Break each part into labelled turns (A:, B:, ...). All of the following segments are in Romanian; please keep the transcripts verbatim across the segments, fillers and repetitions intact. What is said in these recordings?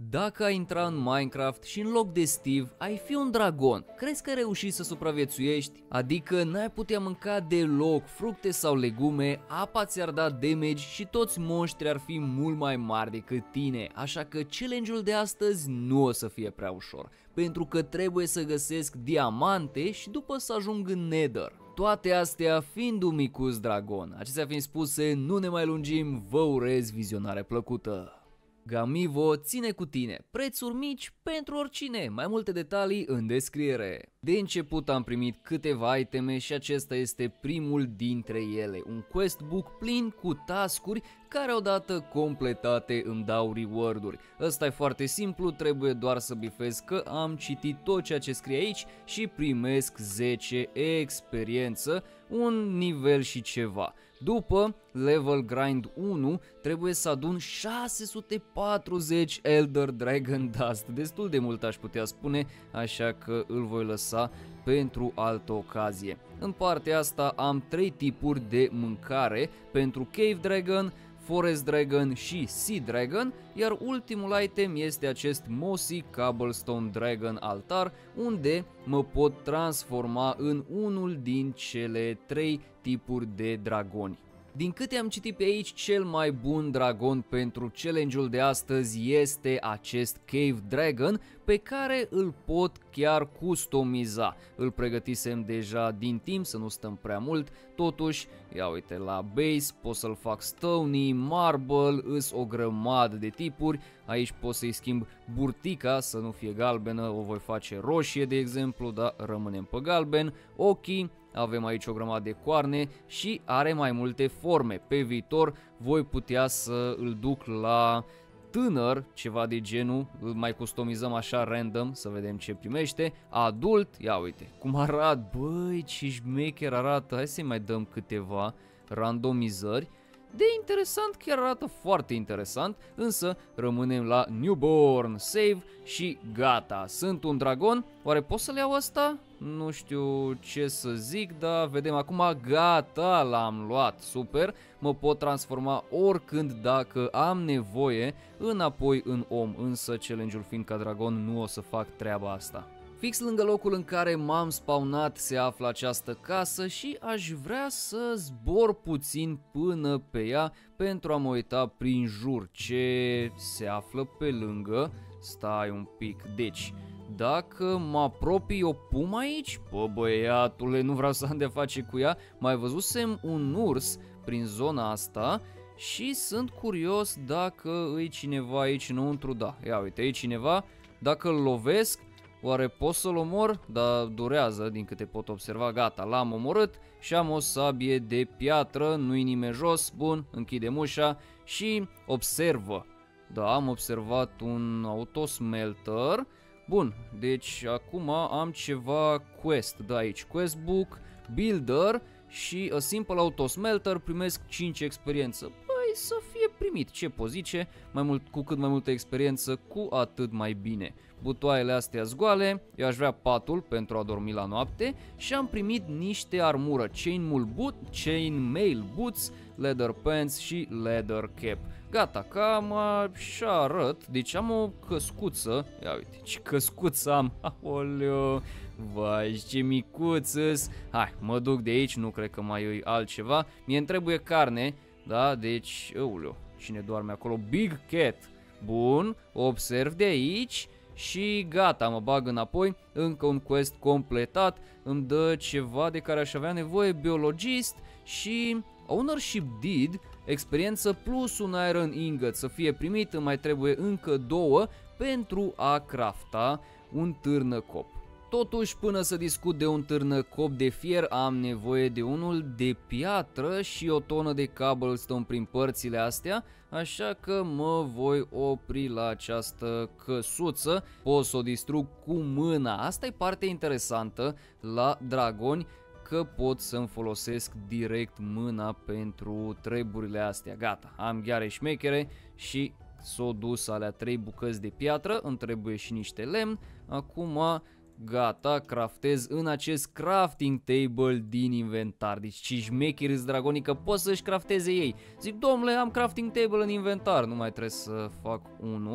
A: Dacă ai intra în Minecraft și în loc de Steve ai fi un dragon, crezi că ai reușit să supraviețuiești? Adică n-ai putea mânca deloc fructe sau legume, apa ți-ar da damage și toți monștri ar fi mult mai mari decât tine, așa că challenge-ul de astăzi nu o să fie prea ușor, pentru că trebuie să găsesc diamante și după să ajung în Nether. Toate astea fiind un micuț dragon. Acestea fiind spuse, nu ne mai lungim, vă urez vizionare plăcută. Gamivo ține cu tine, prețuri mici pentru oricine, mai multe detalii în descriere. De început am primit câteva iteme și acesta este primul dintre ele, un quest book plin cu task-uri care odată completate îmi dau reward-uri. Ăsta e foarte simplu, trebuie doar să bifez că am citit tot ceea ce scrie aici și primesc zece experiență, un nivel și ceva. După level grind unu trebuie să adun șase sute patruzeci Elder Dragon Dust, destul de mult aș putea spune, așa că îl voi lăsa pentru altă ocazie. În partea asta am trei tipuri de mâncare pentru Cave Dragon, Forest Dragon și Sea Dragon, iar ultimul item este acest Mossy Cobblestone Dragon Altar, unde mă pot transforma în unul din cele trei tipuri de dragoni. Din câte am citit pe aici, cel mai bun dragon pentru challenge-ul de astăzi este acest Cave Dragon, pe care îl pot chiar customiza. Îl pregătisem deja din timp, să nu stăm prea mult, totuși, ia uite, la base pot să-l fac stony, marble, îs o grămadă de tipuri. Aici pot să-i schimb burtica să nu fie galbenă, o voi face roșie de exemplu, dar rămânem pe galben. Ochii, avem aici o grămadă de coarne și are mai multe forme. Pe viitor voi putea să îl duc la tânăr, ceva de genul, îl mai customizăm așa random să vedem ce primește. Adult, ia uite cum arată, băi ce șmecher arată, hai să-i mai dăm câteva randomizări. De interesant, chiar arată foarte interesant, însă rămânem la newborn, save și gata, sunt un dragon, oare pot să le iau asta? Nu știu ce să zic, dar vedem acum, gata, l-am luat, super, mă pot transforma oricând dacă am nevoie înapoi în om, însă challenge-ul fiind ca dragon nu o să fac treaba asta. Fix lângă locul în care m-am spawnat se află această casă și aș vrea să zbor puțin până pe ea pentru a mă uita prin jur ce se află pe lângă. Stai un pic, deci dacă mă apropii o pumă aici, bă băiatule, nu vreau să am de face cu ea, mai văzusem un urs prin zona asta și sunt curios dacă îi cineva aici înăuntru, da, ia uite, e cineva, dacă îl lovesc, oare pot să-l omor? Dar durează, din câte pot observa, gata, l-am omorât și am o sabie de piatră, nu-i nimeni jos, bun, închidem ușa și observă. Da, am observat un autosmelter, bun, deci acum am ceva quest, da, aici, quest book, builder și a simple autosmelter, primesc cinci experiență. Păi să fie primit, ce pot zice, mai mult, cu cât mai multă experiență, cu atât mai bine. Butoaiele astea zgoale, eu aș vrea patul pentru a dormi la noapte și am primit niște armură, chainmail boot, chainmail boots, leather pants și leather cap. Gata, cam așa arăt, deci am o căscuță, ia uite ce căscuță am, aoleo, vai ce micuț-s. Hai, mă duc de aici, nu cred că mai e altceva, mie-mi trebuie carne, da, deci, aoleo, cine doarme acolo, big cat, bun, observ de aici. Și gata, mă bag înapoi, încă un quest completat, îmi dă ceva de care aș avea nevoie, biologist și ownership deed, experiență plus un iron ingot să fie primit, îmi mai trebuie încă două pentru a crafta un târnăcop. Totuși, până să discut de un târnăcop de fier, am nevoie de unul de piatră și o tonă de cobblestone prin părțile astea, așa că mă voi opri la această căsuță, pot să o distrug cu mâna. Asta e partea interesantă la dragoni, că pot să-mi folosesc direct mâna pentru treburile astea. Gata, am gheare șmechere și s-o dus alea trei bucăți de piatră, îmi trebuie și niște lemn, acum gata, craftez în acest crafting table din inventar. Deci ce șmecheri-s dragonii că pot să-și crafteze ei. Zic, domnule, am crafting table în inventar, nu mai trebuie să fac unul.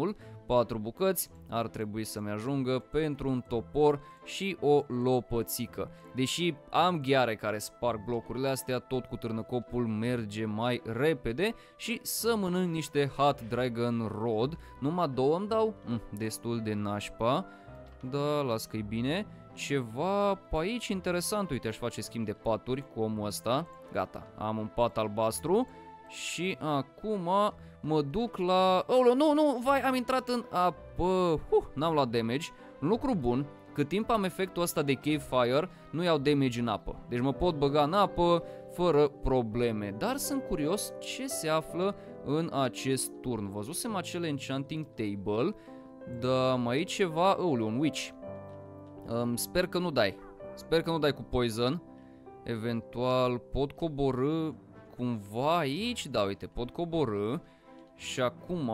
A: patru bucăți ar trebui să-mi ajungă pentru un topor și o lopățică. Deși am gheare care sparg blocurile astea, tot cu târnăcopul merge mai repede și să mănânc niște Hot Dragon Rod. Numai două îmi dau? Mm, destul de nașpa. Da, las că-i bine. Ceva pe aici interesant, uite, aș face schimb de paturi cu omul ăsta. Gata, am un pat albastru. Și acum mă duc la... Oh, nu, nu, vai, am intrat în apă. Uh, n-am luat damage. Un lucru bun, cât timp am efectul ăsta de Cave Fire, nu iau damage în apă. Deci mă pot băga în apă fără probleme. Dar sunt curios ce se află în acest turn. Văzusem acele enchanting table, dar mai e ceva... Oh, un witch. Um, sper că nu dai. Sper că nu dai cu poison. Eventual pot coborâ cumva aici. Da, uite, pot coborâ. Și acum...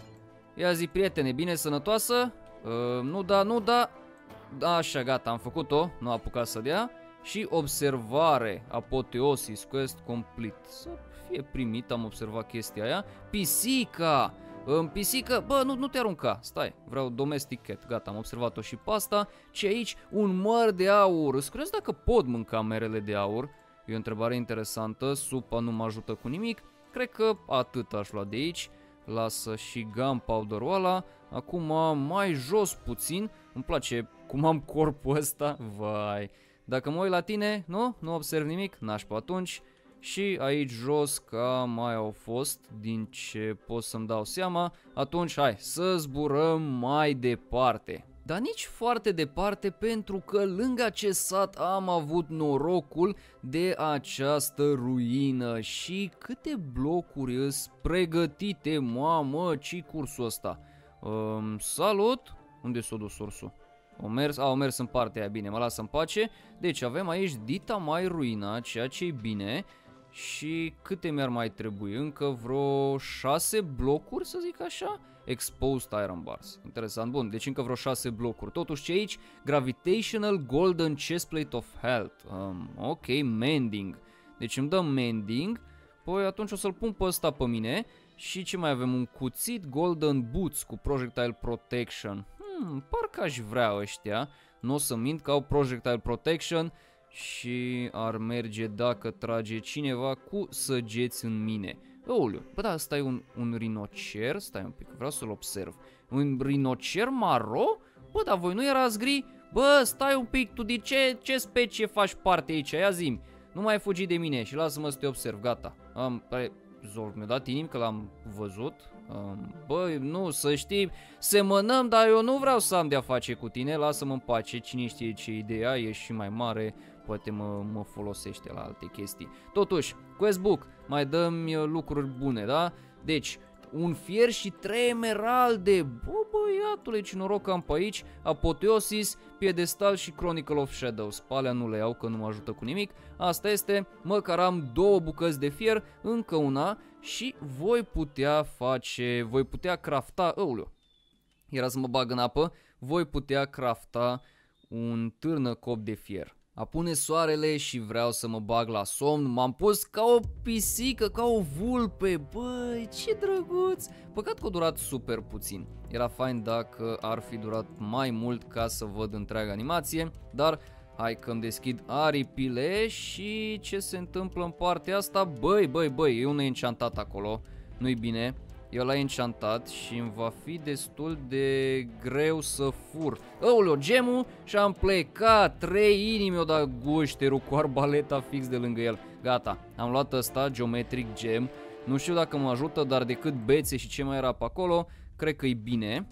A: Ia zi, prietene, bine, sănătoasă? Uh, nu da, nu da. Așa, gata, am făcut-o. Nu a apucat să dea. Și observare. Apoteosis, quest complete. Să fie primit, am observat chestia aia. Pisica! În pisică, bă, nu, nu te arunca, stai, vreau domestic cat, gata, am observat-o și pe asta. Ce aici? Un măr de aur. Îți crezi dacă pot mânca merele de aur? E o întrebare interesantă, supa nu mă ajută cu nimic. Cred că atât aș lua de aici. Lasă și gunpowder-ul ăla. Acum mai jos puțin. Îmi place cum am corpul ăsta. Vai. Dacă mă uit la tine, nu? Nu observ nimic? Nașpa atunci. Și aici jos, ca mai au fost, din ce pot să-mi dau seama. Atunci hai să zburăm mai departe. Dar nici foarte departe, pentru că lângă acest sat am avut norocul de această ruină. Și câte blocuri îs pregătite, mamă, ce-i cursul ăsta? Um, salut! Unde s-a dus ursul? O mers, a, o mers în partea aia, bine, mă lasă în pace. Deci avem aici dita mai ruina, ceea ce e bine. Și câte mi-ar mai trebui? Încă vreo șase blocuri, să zic așa? Exposed Iron Bars. Interesant, bun, deci încă vreo șase blocuri. Totuși ce aici? Gravitational Golden Chestplate of Health. um, Ok, Mending. Deci îmi dă Mending. Păi atunci o să-l pun pe ăsta pe mine. Și ce mai avem? Un cuțit Golden Boots cu Projectile Protection. Hmm, parcă aș vrea ăștia. Nu o să mint că au Projectile Protection. Și ar merge dacă trage cineva cu săgeți în mine. Ouliu, bă, da, ăsta e un, un rinocer. Stai un pic, vreau să-l observ. Un rinocer maro? Bă, dar voi nu erați gri? Bă, stai un pic, tu de ce, ce specie faci parte aici? Ia zi-mi, nu mai fugi de mine și lasă-mă să te observ, gata. Am, Zolf mi-a dat inimi că l-am văzut. Um, băi, nu, să știi, semănăm, dar eu nu vreau să am de-a face cu tine. Lasă-mă în pace, cine știe ce idee, ești și mai mare. Poate mă, mă folosește la alte chestii. Totuși, questbook, mai dăm lucruri bune, da? Deci, un fier și trei emeralde. Bă, băiatule, ce noroc am pe aici. Apoteosis, piedestal și Chronicle of Shadows. Pe alea nu le iau că nu mă ajută cu nimic. Asta este, măcar am două bucăți de fier, încă una. Și voi putea face, voi putea crafta, ăuleu, era să mă bag în apă. Voi putea crafta un târnăcop de fier. Apune soarele și vreau să mă bag la somn. M-am pus ca o pisică, ca o vulpe. Băi, ce drăguț. Păcat că a durat super puțin. Era fain dacă ar fi durat mai mult ca să văd întreaga animație. Dar hai că îmi deschid aripile. Și ce se întâmplă în partea asta? Băi, băi, băi, e un enchantat acolo. Nu-i bine. Eu l-am enchantat și îmi va fi destul de greu să fur. Aoleo, gemul și am plecat. Trei inimi o dat gușterul cu arbaleta fix de lângă el. Gata, am luat ăsta, Geometric Gem. Nu știu dacă mă ajută, dar decât bețe și ce mai era pe acolo, cred că e bine.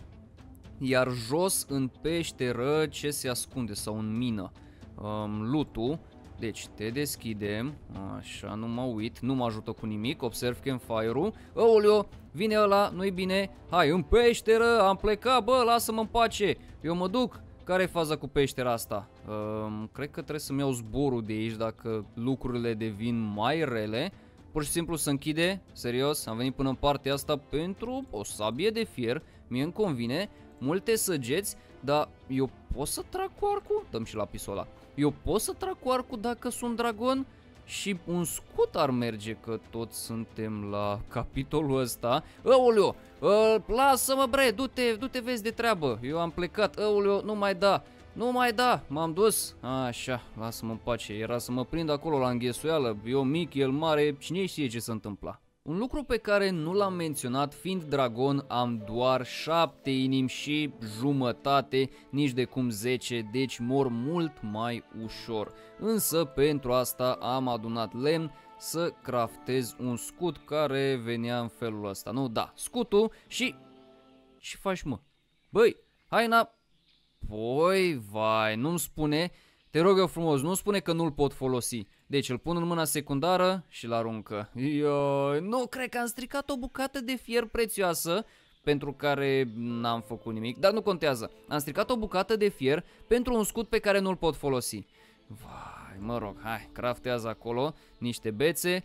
A: Iar jos în peșteră, ce se ascunde? Sau în mină? Um, Loot-ul. Deci te deschidem, așa, nu mă uit, nu mă ajută cu nimic, observ campfire-ul. Aoleo, vine ăla, nu-i bine, hai, în peșteră, am plecat, bă, lasă-mă în pace, eu mă duc. Care e faza cu peștera asta? Um, cred că trebuie să-mi iau zborul de aici dacă lucrurile devin mai rele. Pur și simplu se închide, serios, am venit până în partea asta pentru o sabie de fier, mie îmi convine, multe săgeți, dar eu pot să trag cu arcul? Dăm și lapisul ăla. Eu pot să trag cu arcul dacă sunt dragon? și un scut ar merge, că toți suntem la capitolul ăsta. Aoleo, lasă-mă bre, du-te, du-te, vezi de treabă. Eu am plecat, aoleo, nu mai da. Nu mai da, m-am dus. Așa, lasă-mă în pace, era să mă prind acolo la înghesuială. Eu mic, el mare, cine știe ce se întâmpla. Un lucru pe care nu l-am menționat, fiind dragon, am doar șapte inimi și jumătate, nici de cum zece, deci mor mult mai ușor. Însă pentru asta am adunat lemn să craftez un scut care venea în felul ăsta. Nu, da, scutul și... Ce faci, mă? Băi, haina... Păi, vai, nu-mi spune, te rog eu frumos, nu-mi spune că nu-l pot folosi. Deci îl pun în mâna secundară și-l aruncă. Ioi, nu, cred că am stricat o bucată de fier prețioasă pentru care n-am făcut nimic, dar nu contează. Am stricat o bucată de fier pentru un scut pe care nu-l pot folosi. Vai, mă rog, hai, craftează acolo niște bețe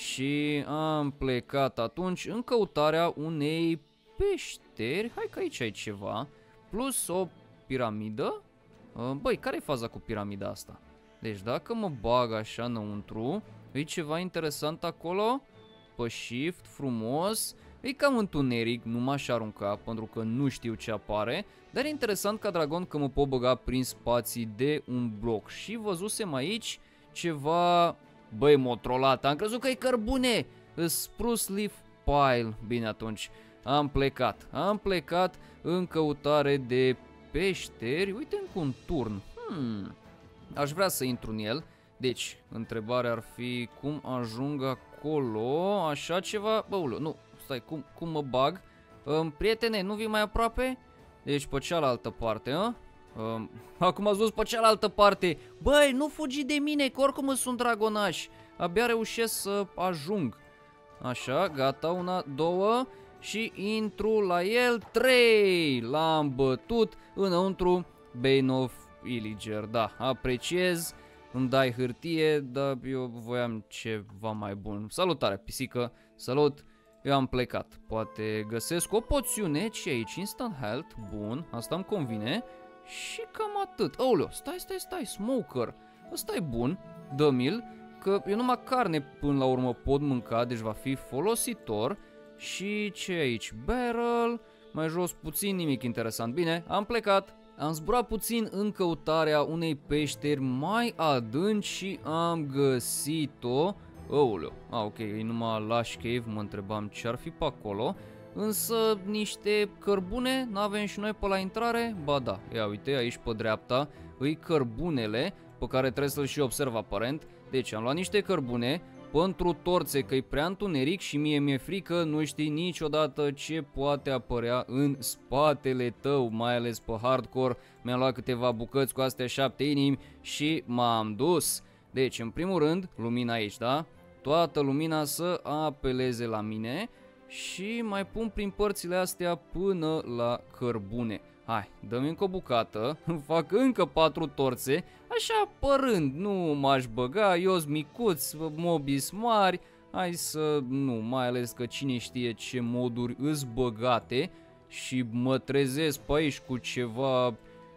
A: și am plecat atunci în căutarea unei peșteri. Hai că aici ai ceva, plus o piramidă. Băi, care e faza cu piramida asta? Deci dacă mă bag așa înăuntru, e ceva interesant acolo. Pe shift, frumos. E cam întuneric, nu m-aș arunca pentru că nu știu ce apare. Dar e interesant ca dragon că mă pot băga prin spații de un bloc. Și văzusem aici ceva... Băi, m-o trolat, am crezut că e cărbune. Spruce leaf pile. Bine, atunci am plecat. Am plecat în căutare de peșteri. Uite, încă un turn. Hmm... Aș vrea să intru în el. Deci, întrebarea ar fi cum ajung acolo. Așa ceva. Băulă, nu, stai, cum, cum mă bag? um, Prietene, nu vii mai aproape? Deci pe cealaltă parte, a? Um, acum ați dus pe cealaltă parte. Băi, nu fugi de mine, că oricum sunt dragonaș. Abia reușesc să ajung. Așa, gata, una, două. Și intru la el. Trei. L-am bătut înăuntru. Bane of Illager, da, apreciez, îmi dai hârtie, dar eu voiam ceva mai bun. Salutare, pisică, salut, eu am plecat. Poate găsesc o poțiune, ce aici, instant health, bun, asta îmi convine. Și cam atât. Aoleu, stai, stai, stai, smoker, ăsta e bun, dă-mi-l, că eu numai carne până la urmă pot mânca, deci va fi folositor. Și ce aici, barrel, mai jos puțin, nimic interesant, bine, am plecat. Am zburat puțin în căutarea unei peșteri mai adânci și am găsit-o. Aoleu, a, ok, e numai Lush Cave, mă întrebam ce ar fi pe acolo. Însă niște cărbune, n-avem și noi pe la intrare? Ba da, ia uite, aici pe dreapta îi cărbunele pe care trebuie să-l și observ aparent. Deci am luat niște cărbune pentru torțe, că e prea întuneric și mie mi-e frică, nu știi niciodată ce poate apărea în spatele tău, mai ales pe hardcore. Mi-am luat câteva bucăți cu astea șapte inimi și m-am dus. Deci, în primul rând, lumina aici, da? Toată lumina să apeleze la mine și mai pun prin părțile astea până la cărbune. Hai, dă-mi încă o bucată, fac încă patru torțe, așa părând, nu m-aș băga, eu-s micuț, mobis mari, hai să, nu, mai ales că cine știe ce moduri îs băgate și mă trezesc pe aici cu ceva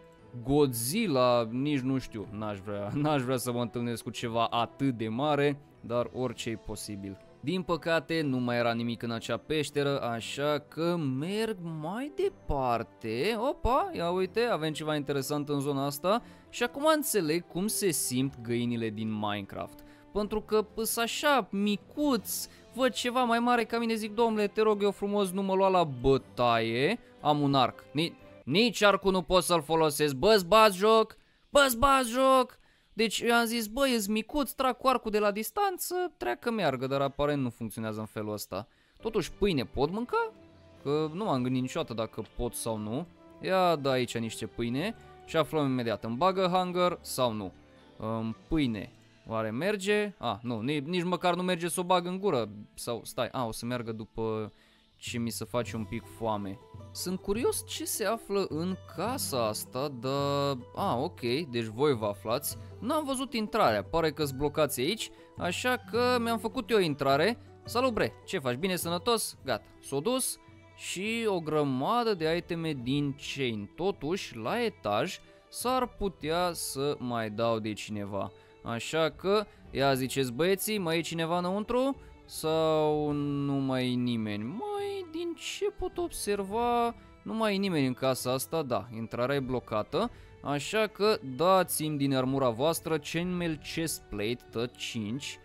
A: Godzilla, nici nu știu, n-aș vrea, n-aș vrea să mă întâlnesc cu ceva atât de mare, dar orice e posibil. Din păcate nu mai era nimic în acea peșteră, așa că merg mai departe. Opa, ia uite, avem ceva interesant în zona asta. Și acum înțeleg cum se simt găinile din Minecraft. Pentru că păs așa micuț, văd ceva mai mare ca mine, zic, domnule, te rog eu frumos, nu mă lua la bătaie. Am un arc, Ni nici arcul nu pot să-l folosesc, bă-ți bați joc, bă-ți bați joc. Deci eu am zis, băi, ești micuț, trag cu arcul de la distanță, treacă meargă, dar aparent nu funcționează în felul ăsta. Totuși, pâine pot mânca? Că nu m-am gândit niciodată dacă pot sau nu. Ia da aici niște pâine și aflăm imediat, îmi bagă hunger sau nu. Um, pâine, oare merge? Ah, nu, nici măcar nu merge să o bag în gură. Sau, stai, ah, o să meargă după ce mi se face un pic foame. Sunt curios ce se află în casa asta, dar... Ah, ok, deci voi vă aflați. N-am văzut intrarea, pare că-s blocați aici, așa că mi-am făcut eu intrare. Salut, bre, ce faci, bine, sănătos? Gata, s-o dus și o grămadă de iteme din chain. Totuși, la etaj s-ar putea să mai dau de cineva. Așa că Ia ziceți băieții, mai e cineva înăuntru? Sau nu mai e nimeni? Mai din ce pot observa, nu mai e nimeni în casa asta, da, intrarea e blocată. Așa că dați-mi din armura voastră chainmail chestplate, tot cinci.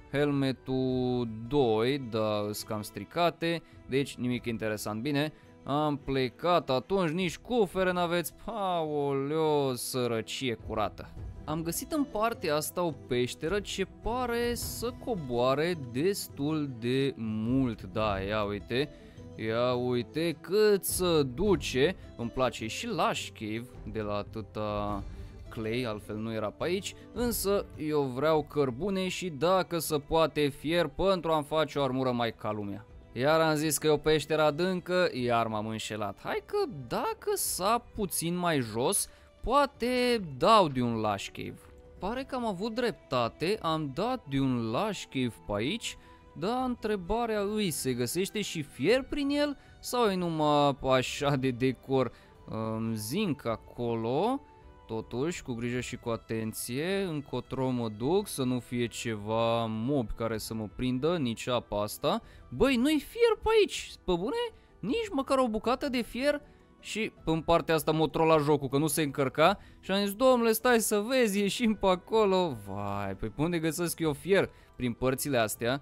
A: Helmetul doi, da, sunt cam stricate, deci nimic interesant. Bine, am plecat atunci, nici cufere n-aveți, aoleo, sărăcie curată. Am găsit în partea asta o peșteră ce pare să coboare destul de mult, da, ia uite, ia uite cât să duce, îmi place și Lush Cave de la atâta clay, altfel nu era pe aici, însă eu vreau cărbune și dacă se poate fier pentru a-mi face o armură mai ca lumea. Iar am zis că e o peșteră adâncă, iar m-am înșelat. Hai că dacă sap puțin mai jos, poate dau de un Lush Cave. Pare că am avut dreptate, am dat de un Lush Cave pe aici, dar întrebarea îi, se găsește și fier prin el sau e numai așa de decor? Um, zinc acolo, totuși cu grijă și cu atenție, încotro mă duc să nu fie ceva mob care să mă prindă, nici apa asta. Băi, nu-i fier pe aici, pe bune? Nici măcar o bucată de fier? Și în partea asta m-o trola jocul, că nu se încărca și am zis, domnule, stai să vezi, ieșim pe acolo. Vai, păi pe unde găsesc eu fier? Prin părțile astea.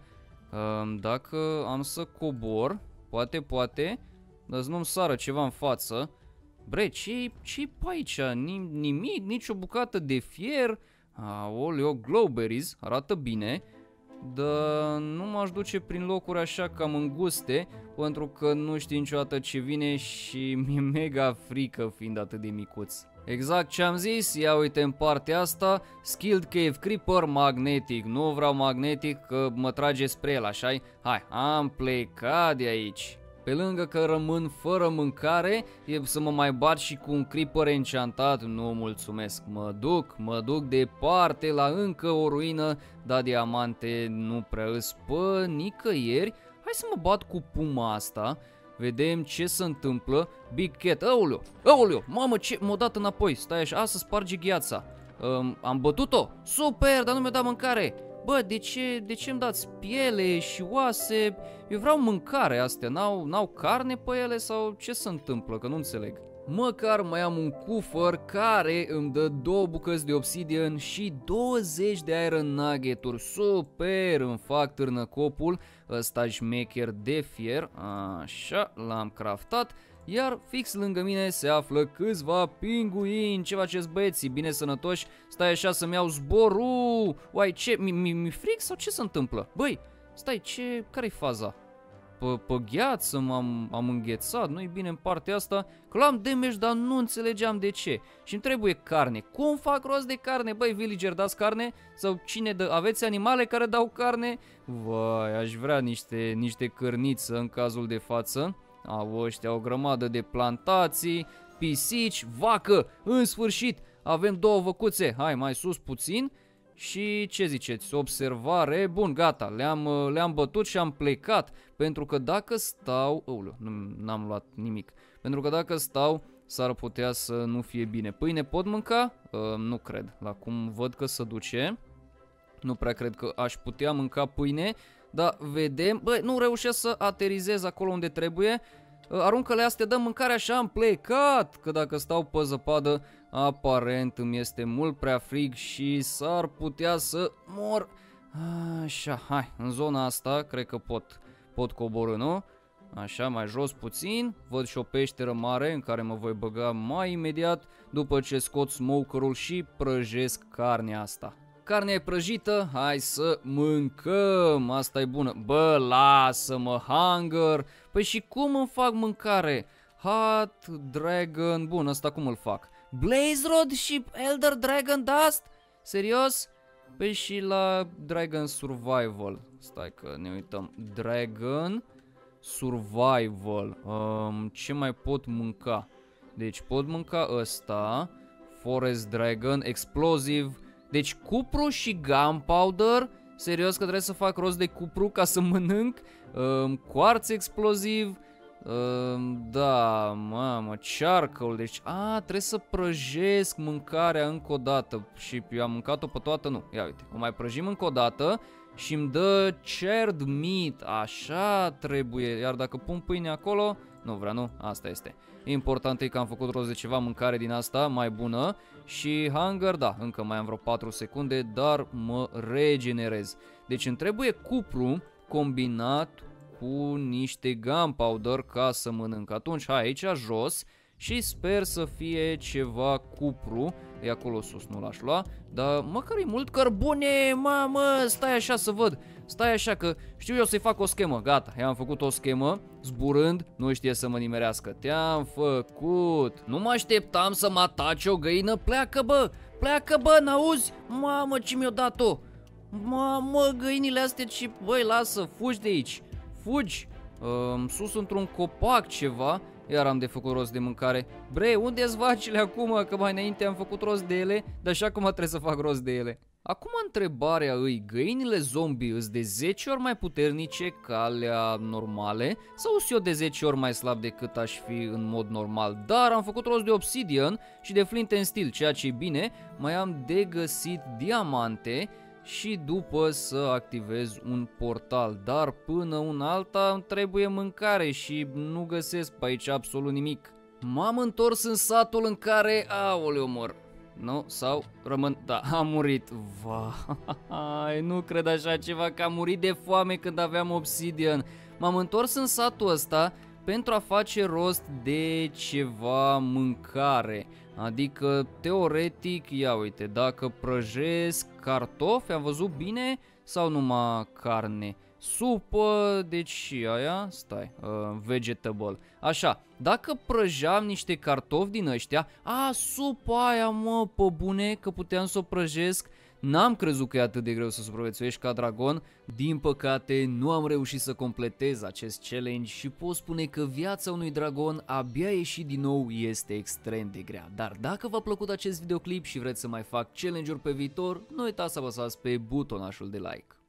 A: Dacă am să cobor, poate, poate, dar să nu-mi sară ceva în față. Bre, ce-i ce pe aici? Nimic, nici o bucată de fier. Aoleo, glowberries, arată bine. Dar nu m-aș duce prin locuri așa cam înguste, pentru că nu știu niciodată ce vine și mi-e mega frică fiind atât de micuț. Exact ce am zis, ia uite în partea asta, Skilled Cave Creeper magnetic, nu vreau magnetic că mă trage spre el, așa-i? Hai, am plecat de aici. Pe lângă că rămân fără mâncare, e să mă mai bat și cu un creeper enchantat, nu mulțumesc, mă duc, mă duc departe la încă o ruină, dar diamante nu prea îs pe nicăieri. Hai să mă bat cu puma asta, vedem ce se întâmplă. Big Cat, aoleu, aoleu, mamă, ce m-a dat înapoi, stai așa, a, să sparge gheața. Um, am bătut-o, super, dar nu mi-a dat mâncare. Bă, de ce, de ce îmi dați piele și oase? Eu vreau mâncare astea, n-au carne pe ele sau ce se întâmplă, că nu înțeleg. Măcar mai am un cufăr care îmi dă două bucăți de obsidian și douăzeci de iron nugget-uri. Super, îmi fac târnăcopul ăsta șmecher de fier. Așa, l-am craftat. Iar fix lângă mine se află câțiva pinguini. Ce faceți băieții? Bine sănătoși? Stai așa să-mi iau zborul. Uai, ce? Mi-mi fric sau ce se întâmplă? Băi, stai, ce? Care-i faza? Pe, pe gheață m-am am înghețat, nu-i bine în partea asta. Că l-am damage, dar nu înțelegeam de ce. Și-mi trebuie carne. Cum fac rost de carne? Băi, villager, dați carne? Sau cine dă? Aveți animale care dau carne? Vai, aș vrea niște, niște cărniță în cazul de față. Au ăștia o grămadă de plantații, pisici, vacă, în sfârșit avem două văcuțe. Hai, mai sus puțin. Și ce ziceți? Observare, bun, gata, le-am le-am bătut și am plecat. Pentru că dacă stau, aoleu, n-am luat nimic. Pentru că dacă stau, s-ar putea să nu fie bine. Pâine pot mânca? Uh, nu cred, la cum văd că se duce. Nu prea cred că aș putea mânca pâine. Dar vedem, băi, nu reușesc să aterizez acolo unde trebuie. Aruncă-le astea, dăm mâncare, așa am plecat. Că dacă stau pe zăpadă, aparent îmi este mult prea frig și s-ar putea să mor. Așa, hai, în zona asta cred că pot, pot coborî, nu? Așa, mai jos puțin, văd și o peșteră mare în care mă voi băga mai imediat după ce scot smokerul și prăjesc carnea asta. Carnea e prăjită, hai să mâncăm, asta e bună. Bă, lasă-mă, hunger. Păi și cum îmi fac mâncare? Hot Dragon, bun, ăsta cum îl fac? Blaze Rod și Elder Dragon Dust? Serios? Păi și la Dragon Survival, stai că ne uităm. Dragon Survival, um, ce mai pot mânca? Deci pot mânca ăsta, Forest Dragon, Explosive. Deci cupru și gunpowder. Serios că trebuie să fac rost de cupru ca să mănânc. um, Quartz exploziv, Uh, da, mamă, charcoal, deci, a, trebuie să prăjesc mâncarea încă o dată și eu am mâncat-o pe toată, nu, ia uite, o mai prăjim încă o dată și îmi dă charred meat, așa trebuie, iar dacă pun pâine acolo, nu vrea, nu, asta este. Important e că am făcut rost de ceva mâncare din asta mai bună și hunger, da, încă mai am vreo patru secunde, dar mă regenerez. Deci îmi trebuie cupru combinat cu niște gunpowder ca să mănânc. Atunci, hai aici jos și sper să fie ceva cupru. E acolo sus, nu l-aș lua, dar măcar e mult cărbune, mamă, stai așa să văd. Stai așa că știu eu să-i fac o schemă. Gata, i-am făcut o schemă, zburând, nu știe să mă nimerească. Te-am făcut. Nu mă așteptam să mă ataci o găină. Pleacă, bă, pleacă, bă, n-auzi? Mamă, ce mi-o dat-o. Mamă, găinile astea și, băi, lasă, fugi de aici. Fugi, uh, sus într-un copac ceva. Iar am de făcut rost de mâncare. Bre, unde-s vacile acum? Că mai înainte am făcut rost de ele, dar și acum trebuie să fac rost de ele. Acum întrebarea îi, găinile zombie îs de zece ori mai puternice ca alea normale sau sunt eu de zece ori mai slab decât aș fi în mod normal? Dar am făcut rost de obsidian și de flint and steel, ceea ce e bine, mai am de găsit diamante și după să activez un portal, dar până un alta îmi trebuie mâncare și nu găsesc pe aici absolut nimic. M-am întors în satul în care, aoleu, mor. Nu? Sau rămân, da, am murit. Vai, nu cred așa ceva, că am murit de foame când aveam obsidian. M-am întors în satul ăsta pentru a face rost de ceva mâncare. Adică, teoretic, ia uite, dacă prăjesc cartofi, am văzut bine, sau numai carne? Supă, deci și aia, stai, uh, vegetable. Așa, dacă prăjeam niște cartofi din ăștia, a, supa aia, mă, pe bune, că puteam să o prăjesc. N-am crezut că e atât de greu să supraviețuiești ca dragon. Din păcate, nu am reușit să completez acest challenge și pot spune că viața unui dragon abia ieșit din nou este extrem de grea. Dar dacă v-a plăcut acest videoclip și vreți să mai fac challenge-uri pe viitor, nu uitați să apăsați pe butonașul de like.